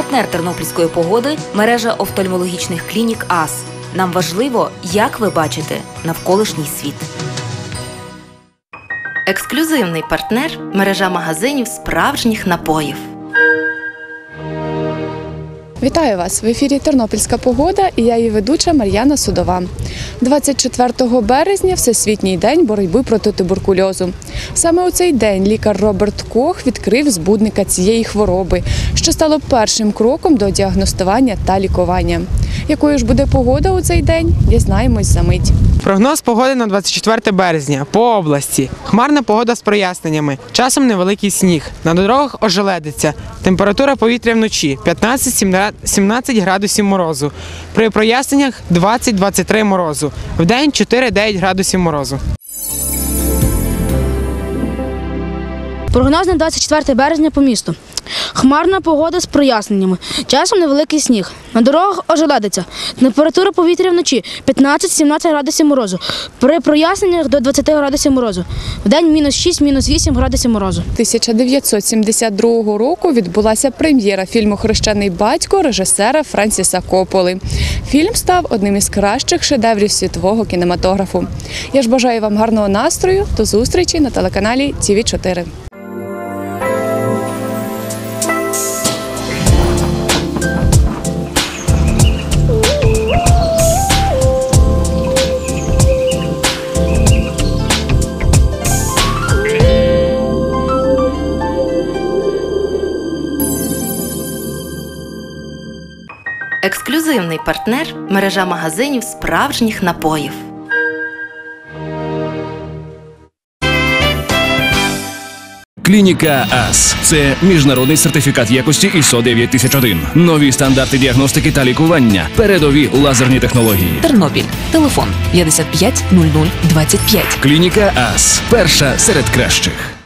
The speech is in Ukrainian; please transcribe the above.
Партнер тернопільської погоди – мережа офтальмологічних клінік АС. Нам важливо, як ви бачите навколишній світ. Ексклюзивний партнер – мережа магазинів справжніх напоїв. Вітаю вас! В ефірі «Тернопільська погода» і я її ведуча Мар'яна Судова. 24 березня – Всесвітній день боротьби проти туберкульозу. Саме у цей день лікар Роберт Кох відкрив збудника цієї хвороби, що стало першим кроком до діагностування та лікування. Якою ж буде погода у цей день, дізнаємось за мить. Прогноз погоди на 24 березня по області. Хмарна погода з проясненнями. Часом невеликий сніг. На дорогах ожеледиться. Температура повітря вночі 15-17 градусів морозу. При проясненнях 20-23 морозу. Вдень 4-9 градусів морозу. Прогноз на 24 березня по місту. Хмарна погода з проясненнями. Часом невеликий сніг. На дорогах ожеледиться. Температура повітря вночі 15-17 градусів морозу. При проясненнях до 20 градусів морозу. Вдень мінус 6, мінус 8 градусів морозу. 1972 року відбулася прем'єра фільму «Хрещений батько» режисера Френсіса Копполи. Фільм став одним із кращих шедеврів світового кінематографу. Я ж бажаю вам гарного настрою. До зустрічі на телеканалі ТВ4. Ексклюзивний партнер – мережа магазинів справжніх напоїв. Клініка АС – це міжнародний сертифікат якості ISO 9001. Нові стандарти діагностики та лікування. Передові лазерні технології. Тернопіль. Телефон 55 00 25. Клініка АС – перша серед кращих.